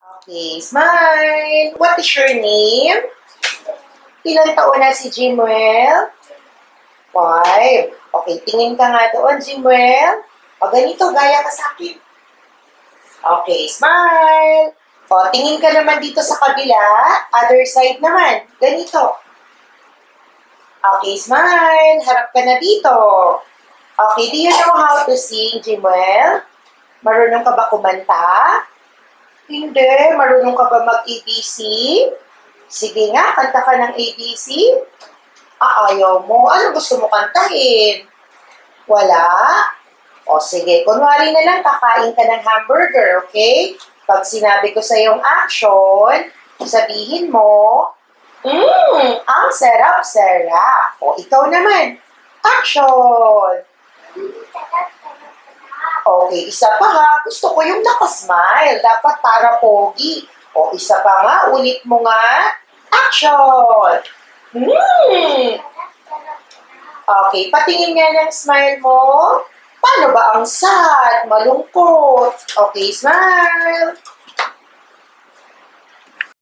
Okay, smile. What is your name? Ilang taon na si Jimuel? 5. Okay, tingin ka nga doon, Jimuel. O, ganito, gaya ka sa akin. Okay, smile. O, tingin ka naman dito sa kabila. Other side naman. Ganito. Okay, smile. Harap ka na dito. Okay, do you know how to sing, Jimuel? Marunong ka ba kumanta? Hindi. Marunong ka ba mag-ABC? Sige nga, kanta ka ng ABC. Ayaw mo. Ano gusto mo kantahin? Wala? O sige, kunwari na lang kakain ka ng hamburger, okay? Pag sinabi ko sa yung action, sabihin mo, ang sarap-sarap. O ikaw naman, action! Okay, isa pa ha. Gusto ko yung nakasmile. Dapat para pogi. O, isa pa nga. Ulit mo nga. Action! Okay, patingin nga ng smile mo. Paano ba ang sad? Malungkot. Okay, smile.